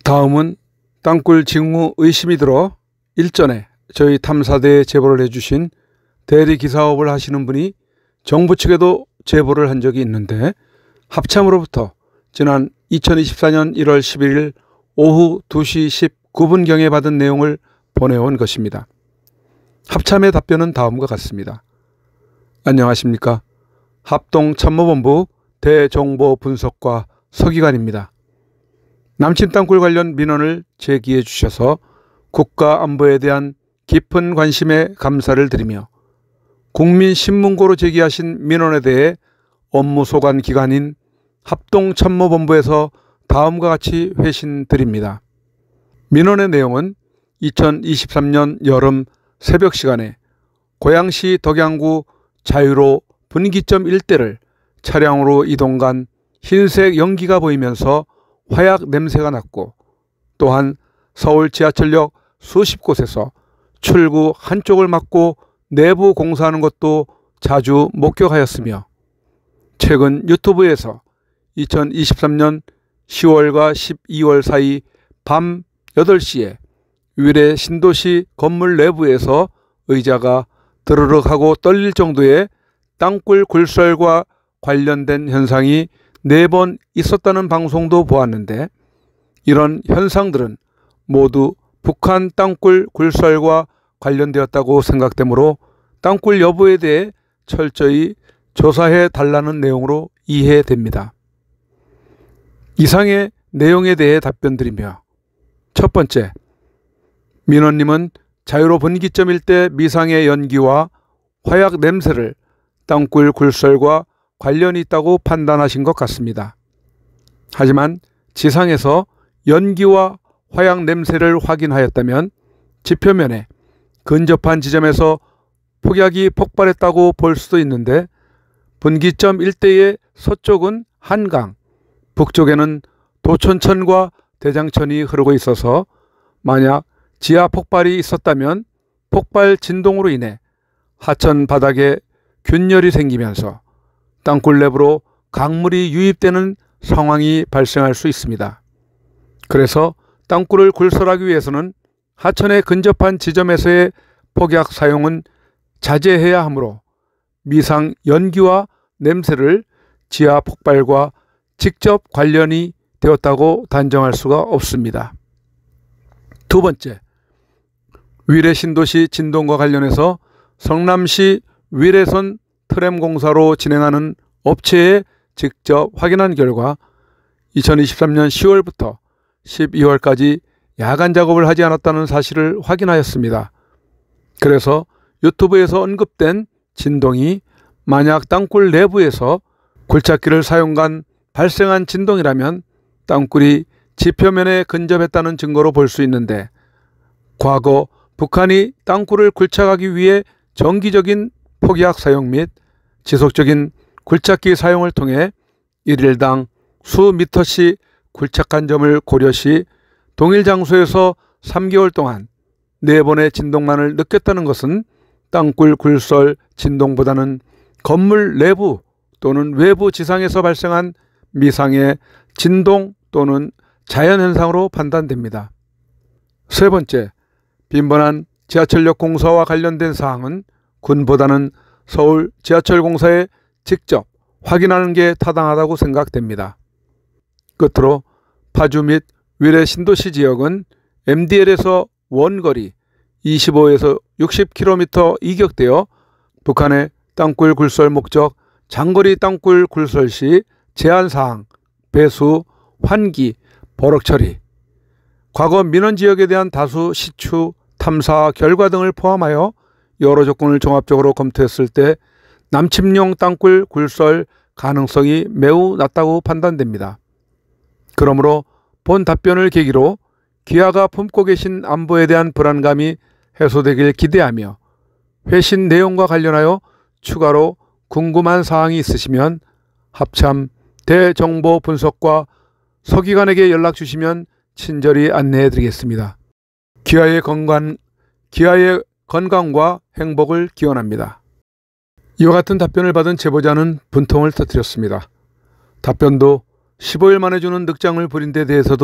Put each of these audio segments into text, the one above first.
다음은 땅굴 징후 의심이 들어 일전에 저희 탐사대에 제보를 해주신 대리기사업을 하시는 분이 정부 측에도 제보를 한 적이 있는데 합참으로부터 지난 2024년 1월 11일 오후 2시 19분경에 받은 내용을 보내온 것입니다. 합참의 답변은 다음과 같습니다. 안녕하십니까. 합동참모본부 대정보분석과 서기관입니다. 남침 땅굴 관련 민원을 제기해 주셔서 국가안보에 대한 깊은 관심에 감사를 드리며 국민신문고로 제기하신 민원에 대해 업무소관 기관인 합동참모본부에서 다음과 같이 회신드립니다. 민원의 내용은 2023년 여름 새벽 시간에 고양시 덕양구 자유로 분기점 일대를 차량으로 이동 간 흰색 연기가 보이면서 화약 냄새가 났고, 또한 서울 지하철역 수십 곳에서 출구 한쪽을 막고 내부 공사하는 것도 자주 목격하였으며, 최근 유튜브에서 2023년 10월과 12월 사이 밤 8시에 위례 신도시 건물 내부에서 의자가 드르륵 하고 떨릴 정도의 땅굴 굴설과 관련된 현상이 4번 있었다는 방송도 보았는데, 이런 현상들은 모두 북한 땅굴 굴설과 관련되었다고 생각되므로 땅굴 여부에 대해 철저히 조사해 달라는 내용으로 이해됩니다. 이상의 내용에 대해 답변드리며, 첫 번째, 민원님은 자유로 분기점 일대 미상의 연기와 화약 냄새를 땅굴 굴설과 관련이 있다고 판단하신 것 같습니다. 하지만 지상에서 연기와 화약 냄새를 확인하였다면 지표면에 근접한 지점에서 폭약이 폭발했다고 볼 수도 있는데, 분기점 일대의 서쪽은 한강, 북쪽에는 도천천과 대장천이 흐르고 있어서 만약 지하 폭발이 있었다면 폭발 진동으로 인해 하천 바닥에 균열이 생기면서 땅굴 내부로 강물이 유입되는 상황이 발생할 수 있습니다. 그래서 땅굴을 굴설하기 위해서는 하천에 근접한 지점에서의 폭약 사용은 자제해야 하므로 미상 연기와 냄새를 지하 폭발과 직접 관련이 되었다고 단정할 수가 없습니다. 두 번째, 위례 신도시 진동과 관련해서 성남시 위례선 트램 공사로 진행하는 업체에 직접 확인한 결과 2023년 10월부터 12월까지 야간 작업을 하지 않았다는 사실을 확인하였습니다. 그래서 유튜브에서 언급된 진동이 만약 땅굴 내부에서 굴착기를 사용한 발생한 진동이라면 땅굴이 지표면에 근접했다는 증거로 볼 수 있는데, 과거 북한이 땅굴을 굴착하기 위해 정기적인 폭약 사용 및 지속적인 굴착기 사용을 통해 일일당 수미터씩 굴착한 점을 고려시 동일 장소에서 3개월 동안 4번의 진동만을 느꼈다는 것은 땅굴 굴설 진동보다는 건물 내부 또는 외부 지상에서 발생한 미상의 진동 또는 자연현상으로 판단됩니다. 세 번째, 빈번한 지하철역 공사와 관련된 사항은 군보다는 서울 지하철 공사에 직접 확인하는 게 타당하다고 생각됩니다. 끝으로 파주 및 위례 신도시 지역은 MDL에서 원거리 25에서 60km 이격되어 북한의 땅굴 굴설 목적, 장거리 땅굴 굴설 시 제한사항, 배수, 환기, 버럭 처리, 과거 민원 지역에 대한 다수 시추, 탐사 결과 등을 포함하여 여러 조건을 종합적으로 검토했을 때 남침용 땅굴 굴설 가능성이 매우 낮다고 판단됩니다. 그러므로 본 답변을 계기로 기아가 품고 계신 안보에 대한 불안감이 해소되길 기대하며, 회신 내용과 관련하여 추가로 궁금한 사항이 있으시면 합참 대정보분석과 서기관에게 연락 주시면 친절히 안내해 드리겠습니다. 기아의 건강과 행복을 기원합니다. 이와 같은 답변을 받은 제보자는 분통을 터뜨렸습니다. 답변도 15일 만에 주는 늑장을 부린 데 대해서도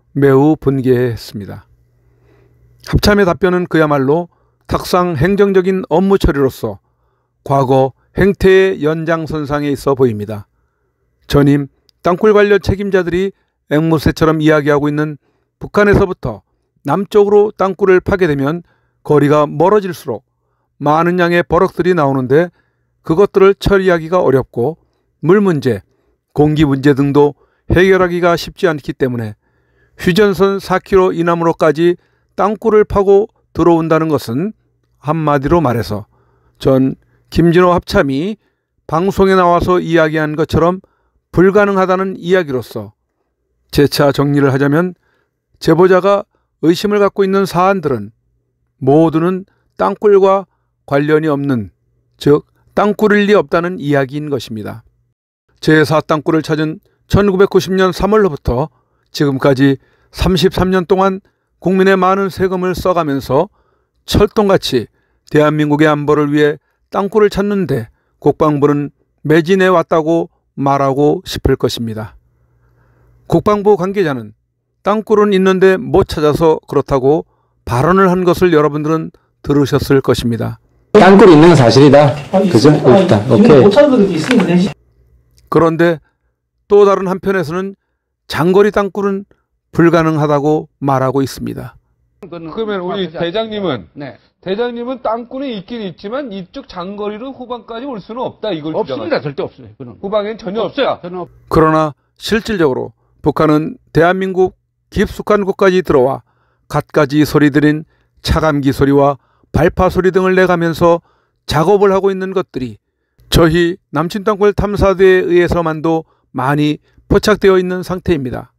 매우 분개했습니다. 합참의 답변은 그야말로 탁상 행정적인 업무 처리로서 과거 행태의 연장선상에 있어 보입니다. 전임 땅굴 관련 책임자들이 앵무새처럼 이야기하고 있는 북한에서부터 남쪽으로 땅굴을 파게 되면 거리가 멀어질수록 많은 양의 버럭들이 나오는데 그것들을 처리하기가 어렵고 물 문제, 공기 문제 등도 해결하기가 쉽지 않기 때문에 휴전선 4km 이남으로까지 땅굴을 파고 들어온다는 것은 한마디로 말해서 전 김진호 합참이 방송에 나와서 이야기한 것처럼 불가능하다는 이야기로서 재차 정리를 하자면 제보자가 의심을 갖고 있는 사안들은 모두는 땅굴과 관련이 없는, 즉 땅굴일 리 없다는 이야기인 것입니다. 제4땅굴을 찾은 1990년 3월로부터 지금까지 33년 동안 국민의 많은 세금을 써가면서 철동같이 대한민국의 안보를 위해 땅굴을 찾는데 국방부는 매진해 왔다고 말하고 싶을 것입니다. 국방부 관계자는 땅굴은 있는데 못 찾아서 그렇다고 발언을 한 것을 여러분들은 들으셨을 것입니다. 땅굴이 있는 건 사실이다. 그죠? 일단 오케이. 못 찾은 것도 있으니까 대신. 그런데 또 다른 한편에서는 장거리 땅굴은 불가능하다고 말하고 있습니다. 그러면 우리 대장님은 네. 대장님은 땅굴이 있긴 있지만 이쪽 장거리로 후방까지 올 수는 없다 이걸 없습니다. 절대 없어요. 그런 후방엔 전혀 없다. 저는 그러나 실질적으로 북한은 대한민국 깊숙한 곳까지 들어와 갖가지 소리들인 차감기 소리와 발파 소리 등을 내가면서 작업을 하고 있는 것들이 저희 남친 땅굴 탐사대에 의해서만도 많이 포착되어 있는 상태입니다.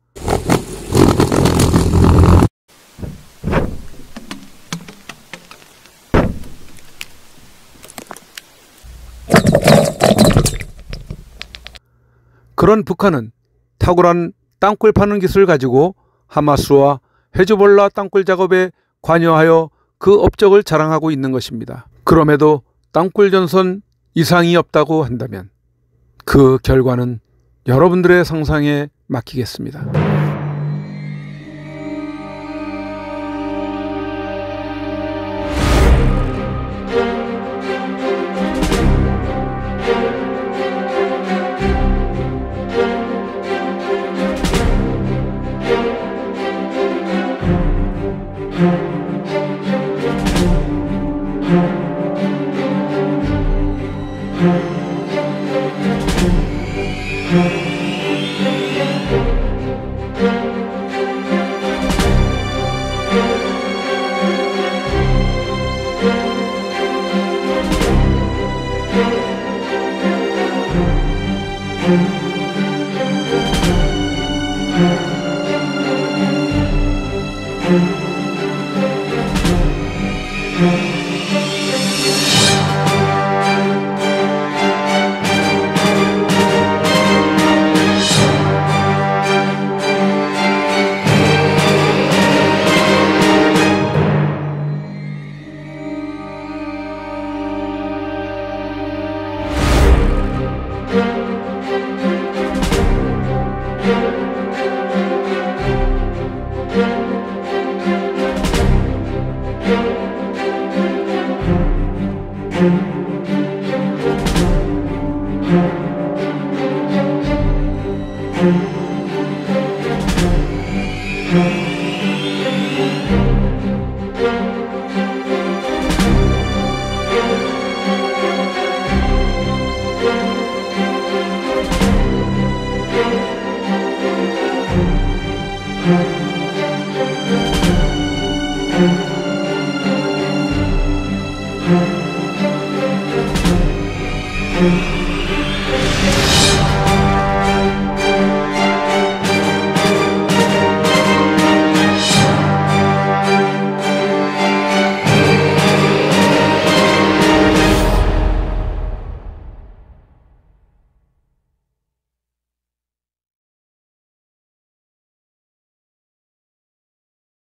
그런 북한은 탁월한 땅굴 파는 기술을 가지고 하마스와 헤즈볼라 땅굴 작업에 관여하여 그 업적을 자랑하고 있는 것입니다. 그럼에도 땅굴 전선 이상이 없다고 한다면 그 결과는 여러분들의 상상에 맡기겠습니다.